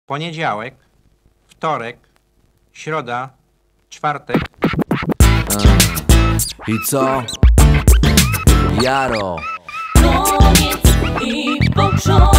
Poniedziałek, wtorek, środa, czwartek. I co? Jaro. Koniec i początek.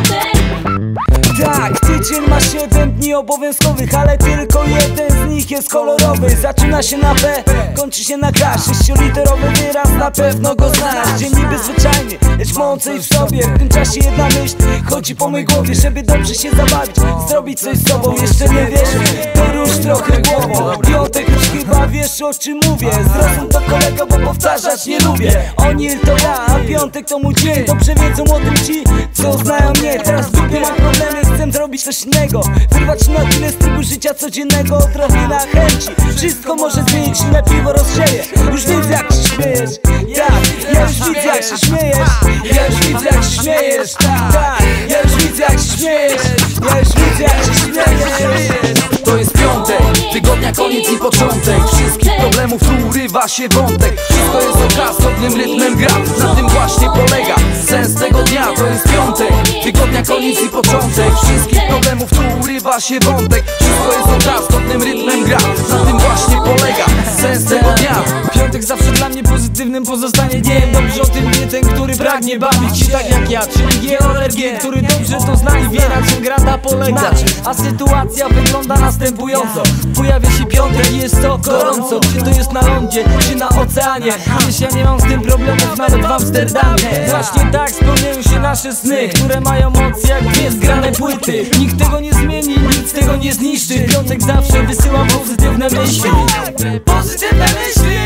Tak, tydzień ma 7 dni obowiązkowych, ale tylko jeden z nich jest kolorowy. Zaczyna się na B, kończy się na K. 6-literowy wyraz, na pewno go znasz. Dzień niby zwyczajny, lecz mącej w sobie. W tym czasie jedna myśl chodzi po mojej głowie, żeby dobrze się zabawić, zrobić coś z sobą. Jeszcze nie wiesz, to rusz trochę głową. Piątek już chyba wiesz, o czym mówię. Zrozum to kolego, bo powtarzać nie lubię. Onil to ja, a piątek to mój dzień. Dobrze wiedzą o tym ci, co znają mnie. Teraz w dupie mam problemy, chcę zrobić coś innego. Wyrwać na chwilę z trybu życia codziennego. Trochę na chęci, wszystko może zmienić. Na piwo rozgrzeje, już widzę jak się śmiejesz. Tak, ja już widzę jak się śmiejesz. Ja już widzę jak się śmiejesz. Tak, ja już widzę jak się śmiejesz. Ja już widzę jak się śmiejesz. To jest piątek, tygodnia koniec i początek. Wszystkich problemów tu urywa się wątek. Wszystko jest okaz, zgodnym rytmem gra. Na tym właśnie polega sens tego dnia. To jest piątek, tygodnia koniec i początek. Wszystkich problemów tu urywa się wątek. Wszystko jest okaz, zgodnym rytmem gra. Na tym właśnie polega sens tego dnia. Piątek zawsze dla mnie pozytywnym pozostanie dniem. Dobrze o tym wie ten, który pragnie bawić się tak jak ja, czyli geoenergię, który dobrze to zna i wie, na czym gra ta polega. A sytuacja wygląda następująco. Pojawia się piątek i jest to gorąco. Czy to jest na lądzie, czy na oceanie. Wiesz, ja nie mam z tym problemów nawet w Amsterdamie. Właśnie tak spełniają się nasze sny, które mają moc jak dwie zgrane płyty. Nikt tego nie zmieni, nic tego nie zniszczy. Piątek zawsze wysyłam pozytywne myśli. Pozytywne myśli.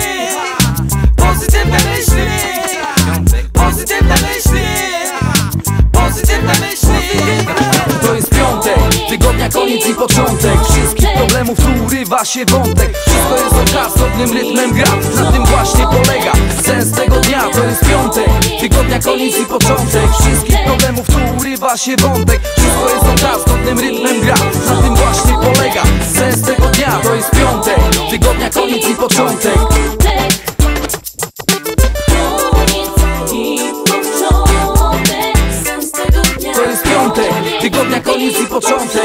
Pozytywne myśli. Pozytywne myśli. Pozytywne myśli. To jest piątek, tygodnia koniec i początek. Wszystkich problemów tu urywa się wątek. Wszystko jest okaz, zgodnym rytmem gra. Na tym właśnie polega sens tego dnia. To jest piątek, tygodnia koniec i początek. Wszystkich problemów tu urywa się wątek. Wszystko jest okaz, zgodnym rytmem gra. Na tym właśnie polega sens tego dnia. To jest piątek, tygodnia koniec i początek. To jest piątek, tygodnia koniec i początek.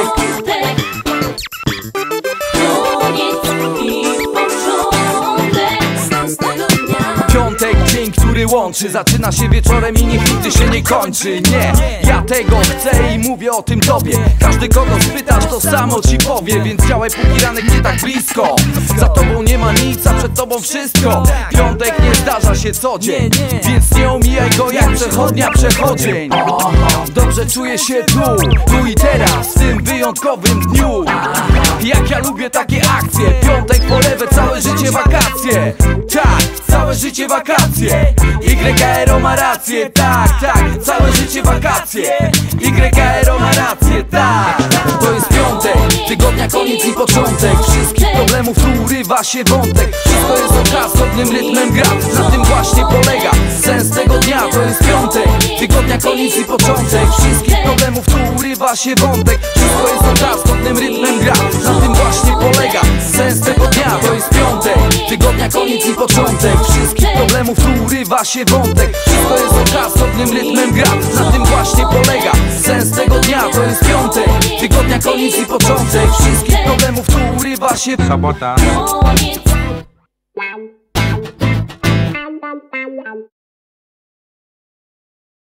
Piątek, dzień, który łączy. Zaczyna się wieczorem i niech nigdy się nie kończy. Nie, ja tego chcę i mówię o tym tobie. Każdy kogo spytasz to samo ci powie. Więc działaj póki ranek nie tak blisko. Za tobą nie ma nic, a przed tobą wszystko. Piątek nie zdarza się co dzień, więc nie omijaj go jak przechodnia przechodzień. Dobrze czuję się tu i teraz, w tym wyjątkowym dniu. Jak ja lubię takie akcje. Piątek forever, całe życie wakacje. Tak, całe życie wakacje. YKRO ma rację, tak, całe życie wakacje. YKRO ma rację, tak. To jest piątek, tygodnia koniec i początek. Wszystkich problemów tu urywa się wątek. Wszystko jest okaz, zgodnym rytmem gra. Na tym właśnie polega sens tego dnia. To jest piątek, tygodnia koniec i początek. Wszystkich problemów tu urywa się wątek. Wszystko jest okaz, zgodnym rytmem gra. Na tym właśnie polega sens tego dnia. To jest piątek, tygodnia koniec i początek. Wszystkich problemów tu urywa się wątek. Wszystko jest okaz, zgodnym rytmem gra. Na tym właśnie polega sens tego dnia. To jest piątek, tygodnia koniec i początek. Wszystkich problemów tu urywa się. Sobota, Koniec